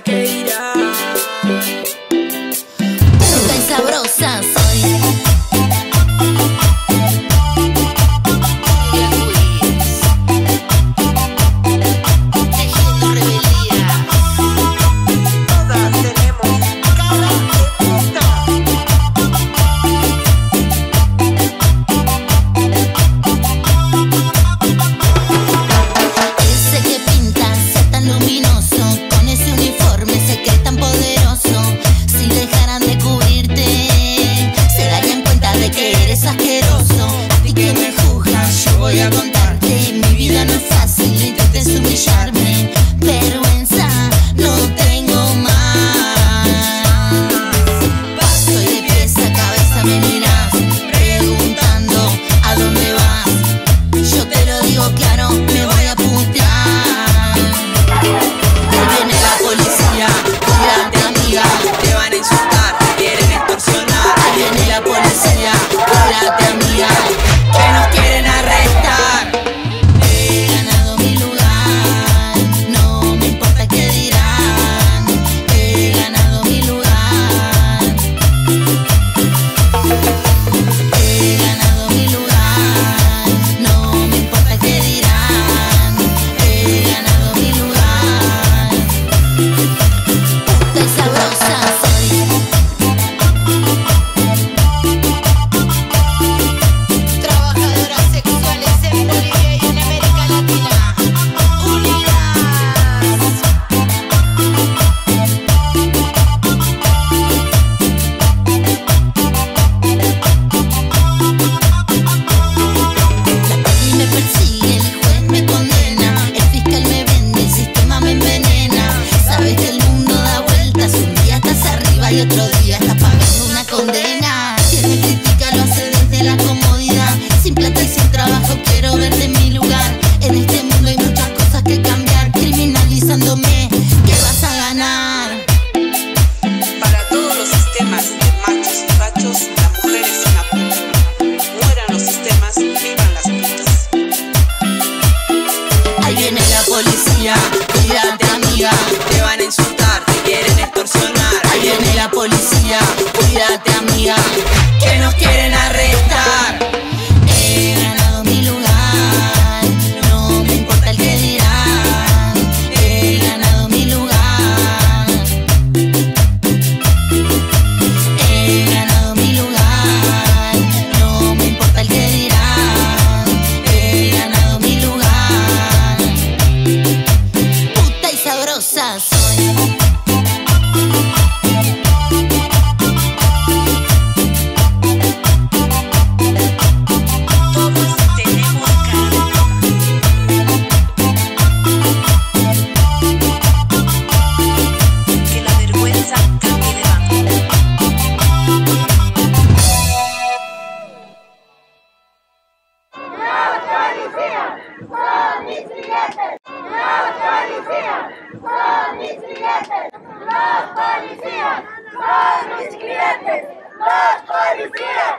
qué dirán. Puta y sabrosa soy. Voy a contarte, mi vida no es fácil, intentes humillarme, vergüenza no tengo más. Paso y de pies a cabeza me mirás, preguntando a dónde vas. Yo te lo digo claro, me voy a putear. Ahí viene la policía, cuídate amiga, Te van a insultar, te quieren extorsionar. ahí viene la policía, cuídate amiga, Que nos quieren arrestar. he ganado mi lugar, no me importa qué dirán, he ganado mi lugar, he ganado mi lugar, no me importa qué dirán, he ganado mi lugar, puta y sabrosa soy. Trabajadoras sexuales en Bolivia y en América Latina, unidas. La poli me persigue, el juez me condena, el fiscal me vende, el sistema me envenena. Sabes que el mundo da vueltas, un día estás arriba y otro día estás pagando una condena. Quien me critica lo hace desde la comodidad, sin plata y sin trabajo quiero verte en mi lugar. En este mundo hay muchas cosas que cambiar, criminalizándome, ¿qué vas a ganar? Para todos los sistemas de machos y fachos, la mujer es una puta. Mueran los sistemas, vivan las putas. Ahí viene la policía, cuídate amiga, Te van a insultar, te quieren extorsionar. ahí viene la policía, cuídate amiga, Que nos quieren arrestar. he ganado mi lugar, no me importa el que dirán, he ganado mi lugar, he ganado mi lugar, no me importa el que dirán, he ganado mi lugar, puta y sabrosa soy. Todos tenemos cara. Que la vergüenza cambie de bando. Los policías son mis clientes. Los policías son mis clientes. Los policías son mis clientes. Los policías